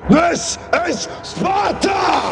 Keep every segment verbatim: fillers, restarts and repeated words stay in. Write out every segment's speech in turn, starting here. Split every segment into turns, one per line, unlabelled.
This is Sparta!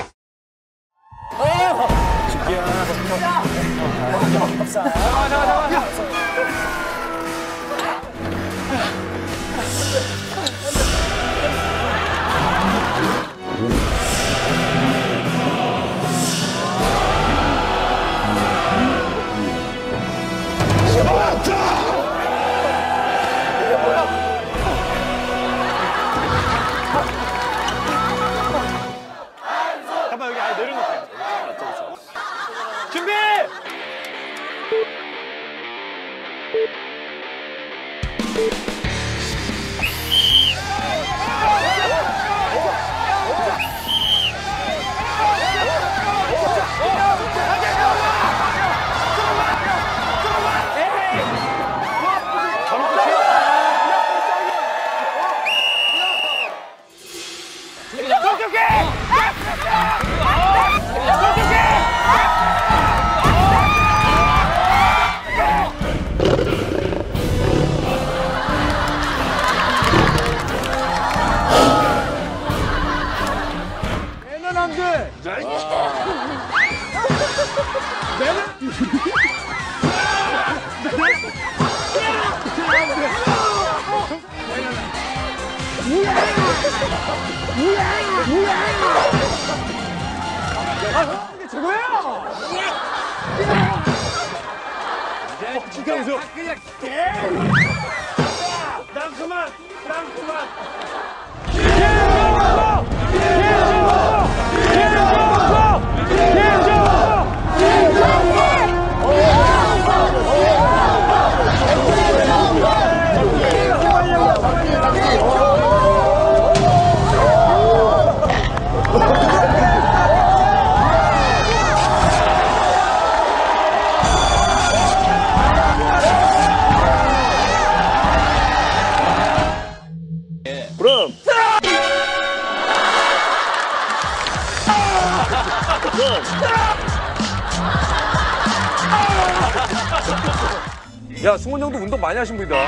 잠깐만 여기 아예 내려놓을게요. 준비! 얘는 안 돼! 이게 최고예요! 이제 진강수! 난 그만! 난 그만!
그럼
야, 승원 형도 운동 많이 하신 분이다.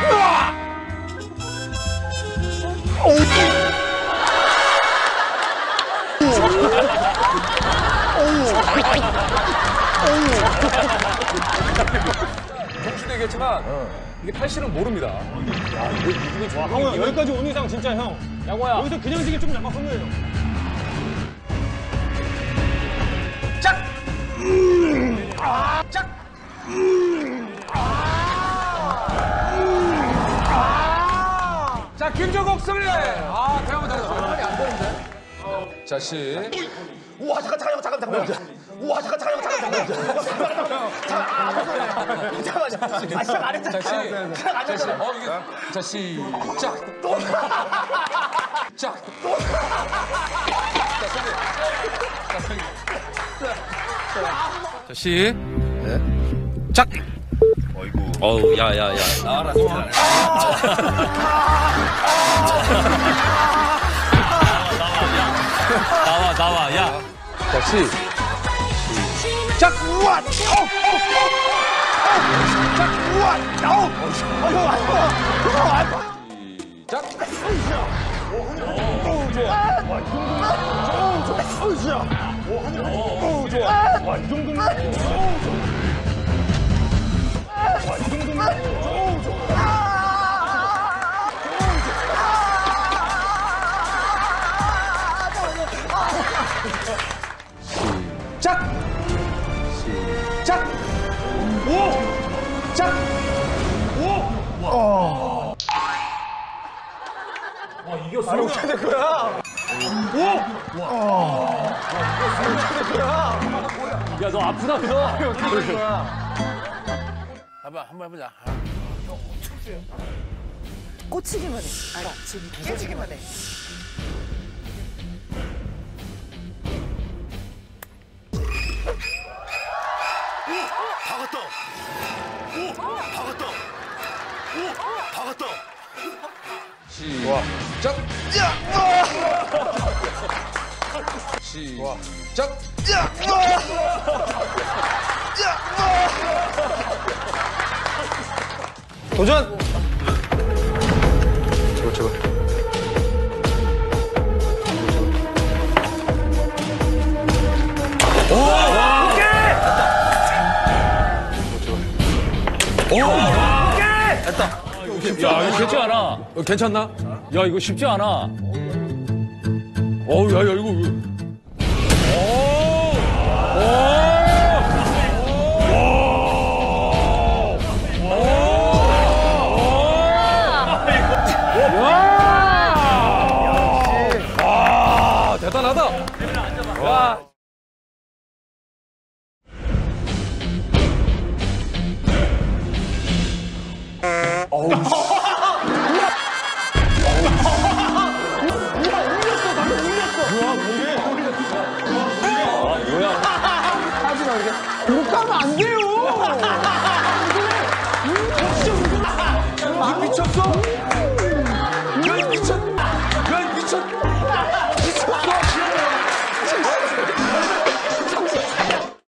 동시도 얘기했지만 이게 팔씨름 모릅니다. 야, 이거 이기면 좋아.
형아 여기까지 온 이상 진짜 형 양호야 여기서 그냥 지기 좀 약간 선호해요. 짝! 음! 아! 짝! 음! 아!
자, 김종국 승리! 아, 대형은 잘했어. 말이 안 되는데. 자, 씨.
우와 잠깐 잠깐 잠깐 잠깐 우와 잠깐 잠깐 잠깐 잠깐 잠깐 잠깐 아 시작 안 했잖아.
자, 씨.
시작 안
자, 씨.
했잖아.
어, 이게. 자, 시작. 짝. 자, 승리.
자, 시. 짝.
어이구
어우, 야, 야, 야.
나와라, 진짜.
나와, 나와, 야.
자, 시.
짝 우와 어 짝 우와 어 아유 아유 그거 아유
시작.
오 좋아 와이 정도면 오 좋아 어이 좋아 오 좋아 와이 정도면 오 좋아 와이 정도면 오 좋아
짝! 시작! 오! 짝! 오! 와! 와, 이겼어. 아, 어떻게 된 거야? 오! 와! 어떻게 된 거야?
야, 너 아프다며?
어떻게 된 거야?
한번, 한번 해보자.
꽂히기만 해. 알아. 지금 깨지기만 해.
박았다 오 박았다 오 박았다
시작! 시작! 도전! 제발, 제발.
야, 이거 쉽지 않아.
어, 괜찮나?
야, 이거 쉽지 않아.
어우, 야, 야, 이거. 이거. 와, 대단하다. 야.
못 가면 안 돼!